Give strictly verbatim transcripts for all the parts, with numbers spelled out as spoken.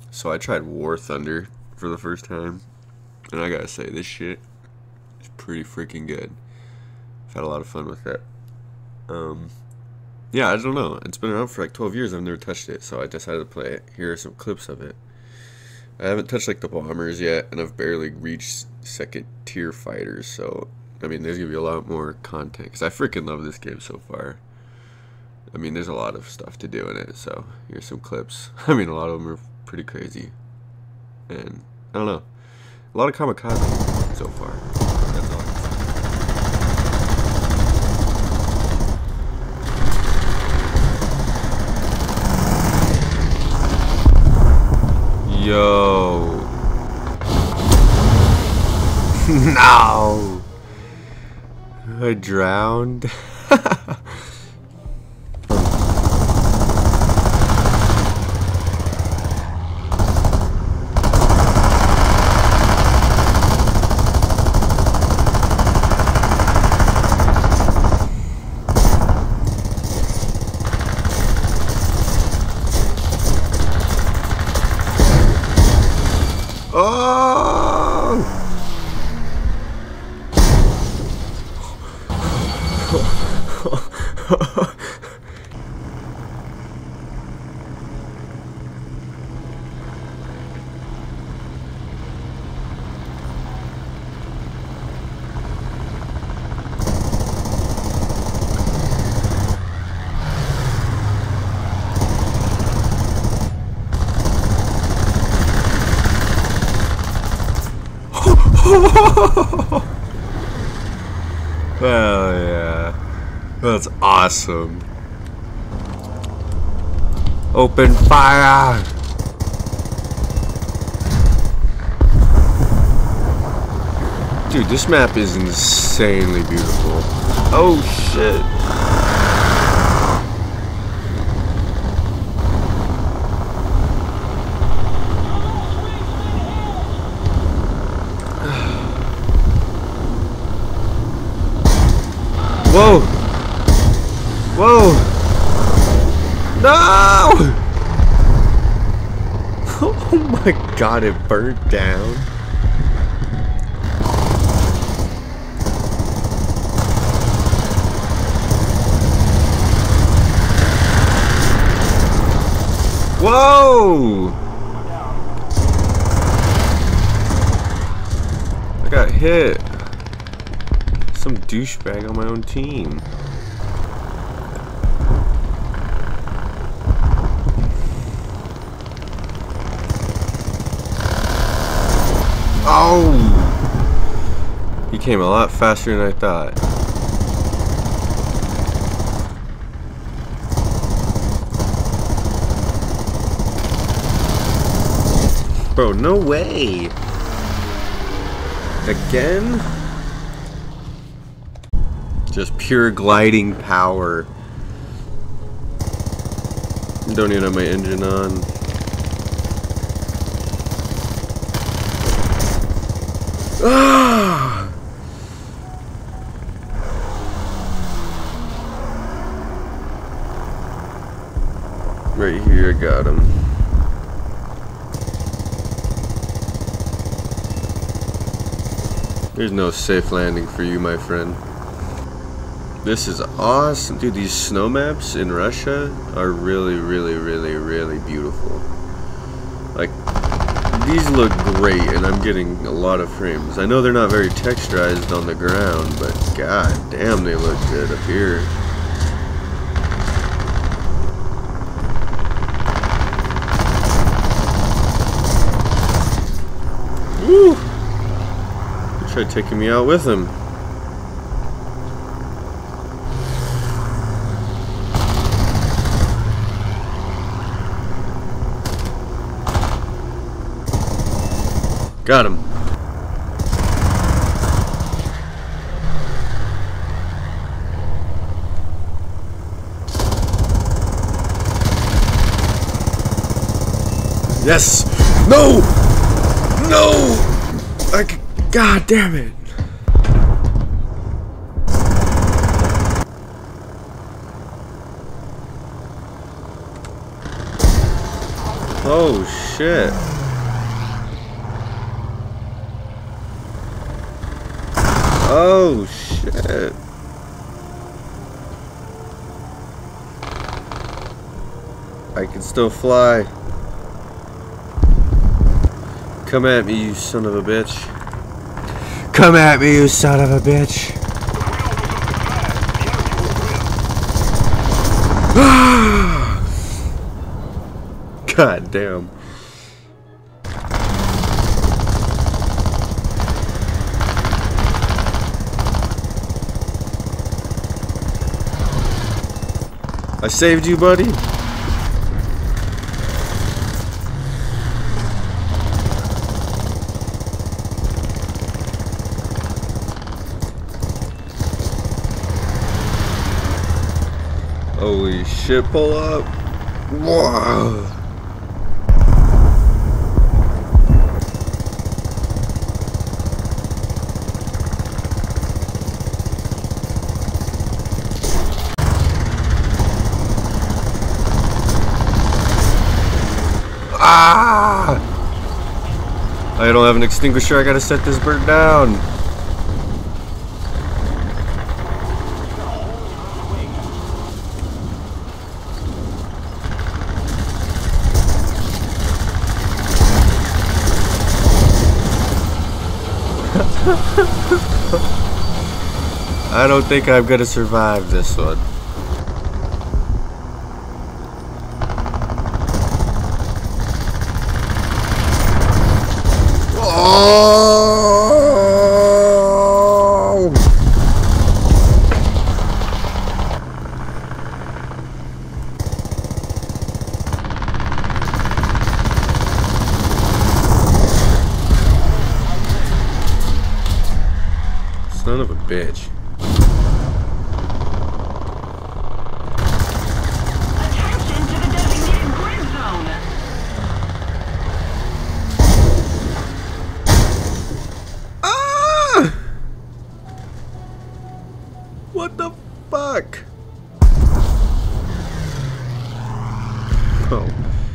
So I tried Warthunder for the first time, and I gotta say, this shit is pretty freaking good. I've had a lot of fun with it. Um, yeah, I don't know. It's been around for like twelve years. I've never touched it, so I decided to play it. Here are some clips of it. I haven't touched like the bombers yet, and I've barely reached second tier fighters, so I mean, there's gonna be a lot more content, because I freaking love this game so far. I mean, there's a lot of stuff to do in it, so here's some clips. I mean, a lot of them are pretty crazy. And, I don't know, a lot of kamikaze so far. That's all I can say. Yo. No. I drowned. Oh! Hell yeah. That's awesome. Open fire! Dude, this map is insanely beautiful. Oh shit. Whoa! Whoa! No! Oh my god, it burnt down. Whoa! I got hit. Some douchebag on my own team. Oh! He came a lot faster than I thought. Bro, no way! Again? Just pure gliding power. Don't even have my engine on. Ah! Right here, I got him. There's no safe landing for you, my friend. This is awesome. Dude, these snow maps in Russia are really, really, really, really beautiful. Like, these look great, and I'm getting a lot of frames. I know they're not very texturized on the ground, but god damn, they look good up here. Woo! He tried taking me out with him. Got him. Yes! No! No! I c- God damn it! Oh shit. Oh shit. I can still fly. Come at me, you son of a bitch. Come at me, you son of a bitch. God damn. I saved you, buddy. Holy shit, pull up. Whoa. Ah! I don't have an extinguisher, I gotta set this bird down. I don't think I'm gonna survive this one. Oh! Son of a bitch. Attention to the designated grid zone. Ah! What the fuck? Oh.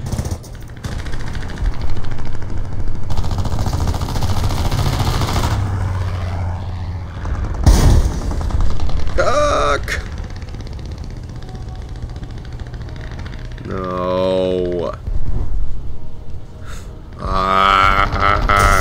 Fuck! No. Ah.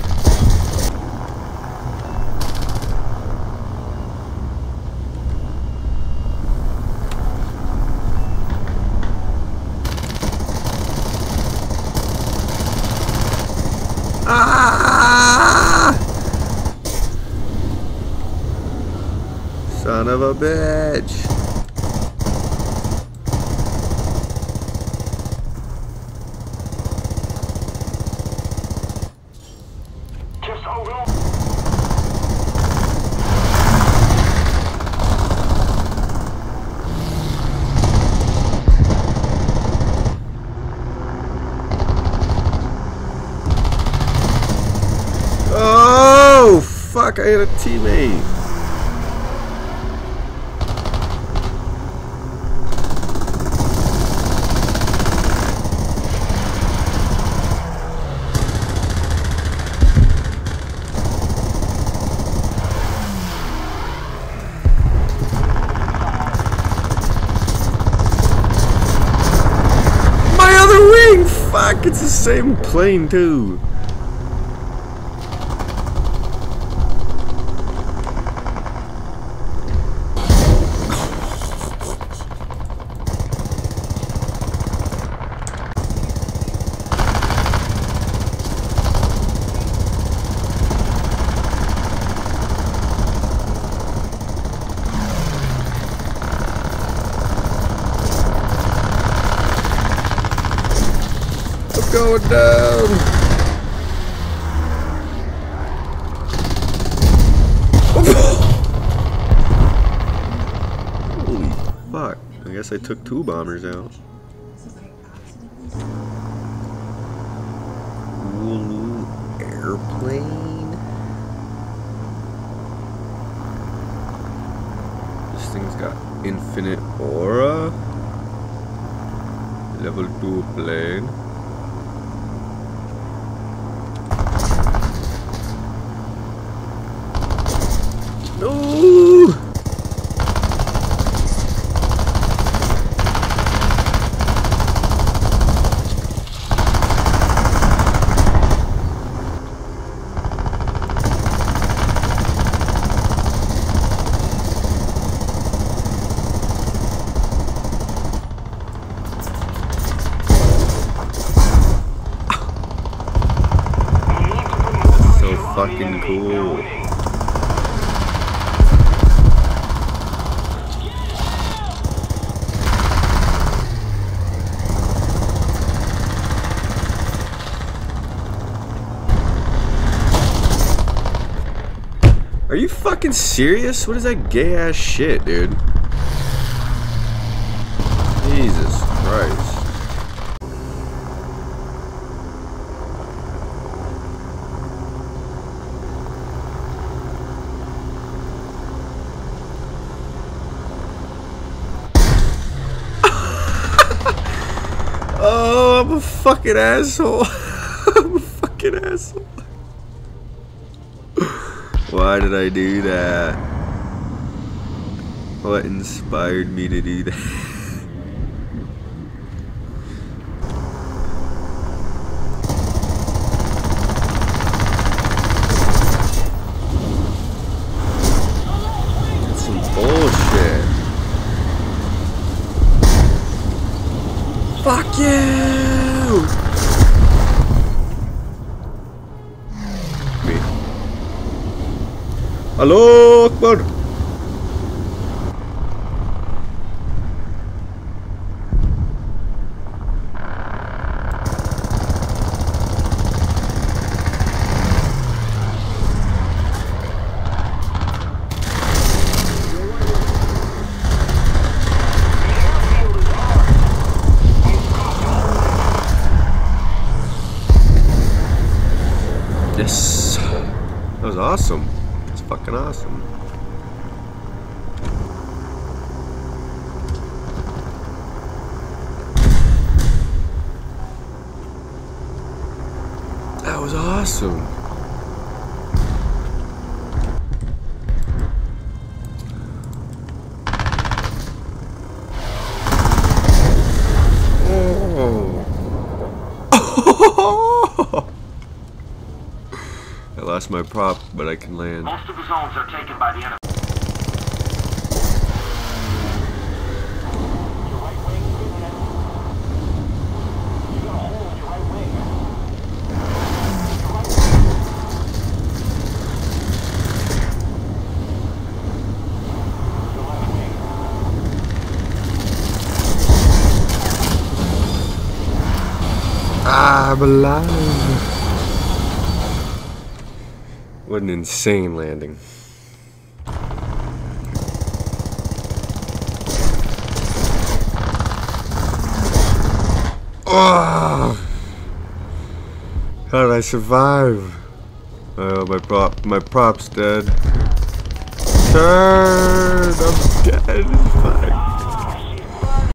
Ah! Son of a bitch. Just hold on. Oh, fuck, I had a teammate. My other wing! Fuck, it's the same plane too. Going down. Holy fuck. I guess I took two bombers out. Ooh, airplane. This thing's got infinite aura. Level two plane. fucking cool. Are you fucking serious? What is that gay ass shit, dude? Jesus Christ. Oh, I'm a fucking asshole. I'm a fucking asshole. Why did I do that? What inspired me to do that? That's some bullshit. Fuck you! Me. Hello, Akbar. Yes, that was awesome. It's fucking awesome. That was awesome. Oh. I lost my prop, but I can land. Most of the zones are taken by the enemy. I'm alive. What an insane landing. Oh, how did I survive? Oh, my prop, my prop's dead. Turn, I'm dead. Fuck.